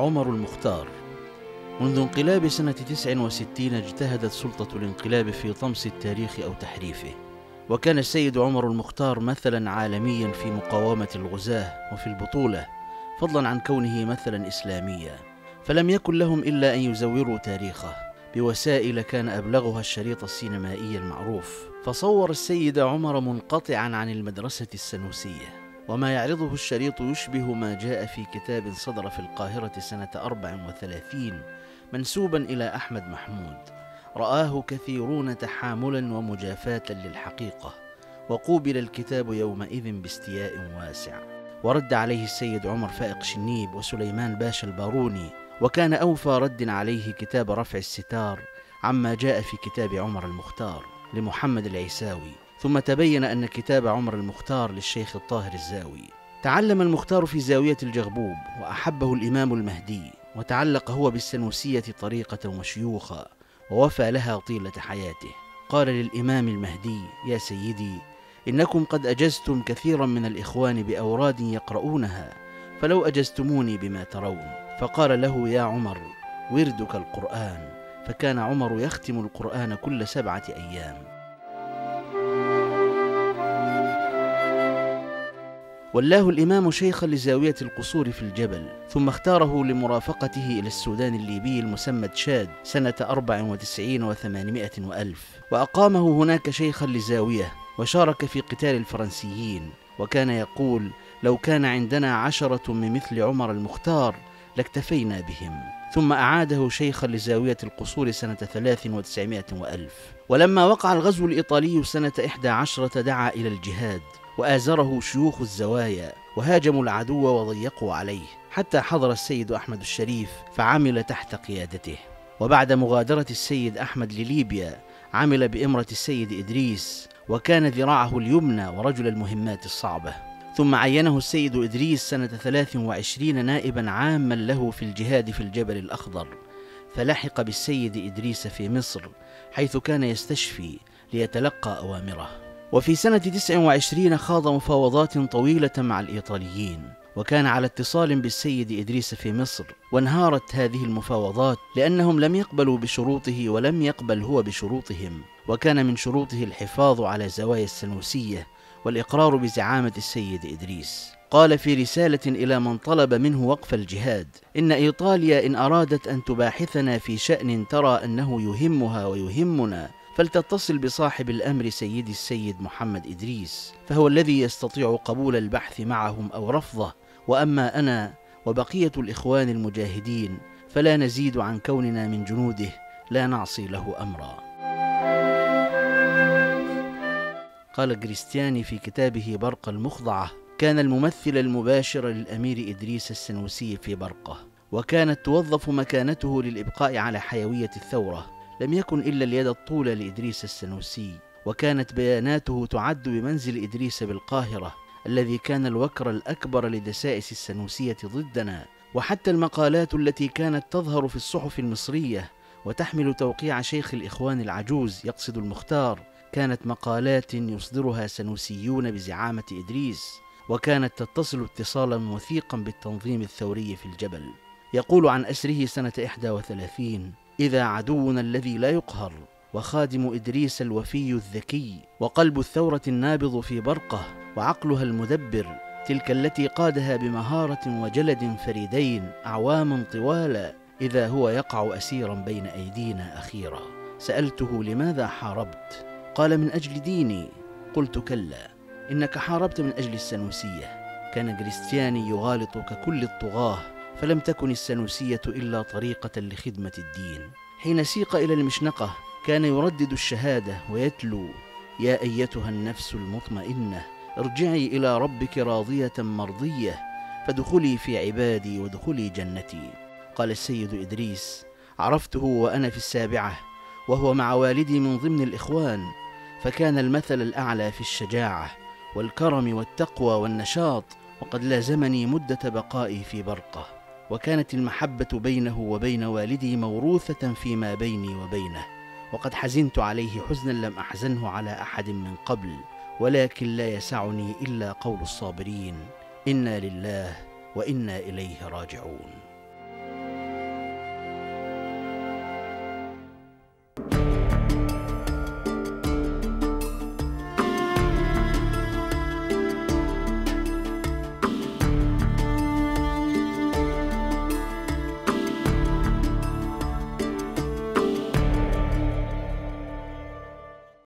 عمر المختار. منذ انقلاب سنة 69 اجتهدت سلطة الانقلاب في طمس التاريخ أو تحريفه، وكان السيد عمر المختار مثلا عالميا في مقاومة الغزاة وفي البطولة، فضلا عن كونه مثلا إسلاميا. فلم يكن لهم إلا أن يزوروا تاريخه بوسائل كان أبلغها الشريط السينمائي المعروف. فصور السيد عمر منقطعا عن المدرسة السنوسية، وما يعرضه الشريط يشبه ما جاء في كتاب صدر في القاهرة سنة 34 منسوبا إلى أحمد محمود، رآه كثيرون تحاملا ومجافاة للحقيقة، وقوبل الكتاب يومئذ باستياء واسع. ورد عليه السيد عمر فائق شنيب وسليمان باشا الباروني، وكان أوفى رد عليه كتاب رفع الستار عما جاء في كتاب عمر المختار لمحمد العيساوي. ثم تبين أن كتاب عمر المختار للشيخ الطاهر الزاوي. تعلم المختار في زاوية الجغبوب، وأحبه الإمام المهدي، وتعلق هو بالسنوسية طريقة وشيوخا، ووفى لها طيلة حياته. قال للإمام المهدي: يا سيدي، إنكم قد أجزتم كثيرا من الإخوان بأوراد يقرؤونها، فلو أجزتموني بما ترون. فقال له: يا عمر، وردك القرآن. فكان عمر يختم القرآن كل 7 أيام. ولاه الإمام شيخا لزاوية القصور في الجبل، ثم اختاره لمرافقته إلى السودان الليبي المسمى تشاد سنة 94 و800 وألف، وأقامه هناك شيخا لزاوية، وشارك في قتال الفرنسيين. وكان يقول: لو كان عندنا 10 من مثل عمر المختار لاكتفينا بهم. ثم أعاده شيخا لزاوية القصور سنة 93 وألف. ولما وقع الغزو الإيطالي سنة 11 دعا إلى الجهاد، وآزره شيوخ الزوايا، وهاجموا العدو وضيقوا عليه، حتى حضر السيد أحمد الشريف فعمل تحت قيادته. وبعد مغادرة السيد أحمد لليبيا عمل بإمرة السيد إدريس، وكان ذراعه اليمنى ورجل المهمات الصعبة. ثم عينه السيد إدريس سنة 23 نائبا عاما له في الجهاد في الجبل الأخضر، فلحق بالسيد إدريس في مصر، حيث كان يستشفي ليتلقى أوامره. وفي سنة 29 خاض مفاوضات طويلة مع الإيطاليين، وكان على اتصال بالسيد إدريس في مصر. وانهارت هذه المفاوضات لأنهم لم يقبلوا بشروطه ولم يقبل هو بشروطهم، وكان من شروطه الحفاظ على زوايا السنوسية والإقرار بزعامة السيد إدريس. قال في رسالة إلى من طلب منه وقف الجهاد: إن إيطاليا إن أرادت أن تباحثنا في شأن ترى أنه يهمها ويهمنا، فلتتصل بصاحب الأمر سيدي السيد محمد إدريس، فهو الذي يستطيع قبول البحث معهم أو رفضه. وأما أنا وبقية الإخوان المجاهدين فلا نزيد عن كوننا من جنوده، لا نعصي له أمرا. قال كريستياني في كتابه برقة المخضعة: كان الممثل المباشر للأمير إدريس السنوسي في برقة، وكانت توظف مكانته للإبقاء على حيوية الثورة. لم يكن إلا اليد الطولى لإدريس السنوسي، وكانت بياناته تعد بمنزل إدريس بالقاهرة، الذي كان الوكر الأكبر لدسائس السنوسية ضدنا. وحتى المقالات التي كانت تظهر في الصحف المصرية وتحمل توقيع شيخ الإخوان العجوز يقصد المختار، كانت مقالات يصدرها سنوسيون بزعامة إدريس، وكانت تتصل اتصالا وثيقا بالتنظيم الثوري في الجبل. يقول عن أسره سنة 31: إذا عدونا الذي لا يقهر، وخادم إدريس الوفي الذكي، وقلب الثورة النابض في برقة، وعقلها المدبر، تلك التي قادها بمهارة وجلد فريدين أعواما طوالا، إذا هو يقع أسيرا بين أيدينا أخيرا. سألته: لماذا حاربت؟ قال: من أجل ديني. قلت: كلا، إنك حاربت من أجل السنوسية. كان كريستياني يغالط ككل الطغاة، فلم تكن السنوسية إلا طريقة لخدمة الدين. حين سيق إلى المشنقة كان يردد الشهادة ويتلو: يا أيتها النفس المطمئنة، ارجعي إلى ربك راضية مرضية، فادخلي في عبادي وادخلي جنتي. قال السيد إدريس: عرفته وأنا في 7، وهو مع والدي من ضمن الإخوان، فكان المثل الأعلى في الشجاعة والكرم والتقوى والنشاط، وقد لازمني مدة بقائي في برقة. وكانت المحبة بينه وبين والدي موروثة فيما بيني وبينه، وقد حزنت عليه حزنا لم أحزنه على أحد من قبل، ولكن لا يسعني إلا قول الصابرين: إنا لله وإنا إليه راجعون.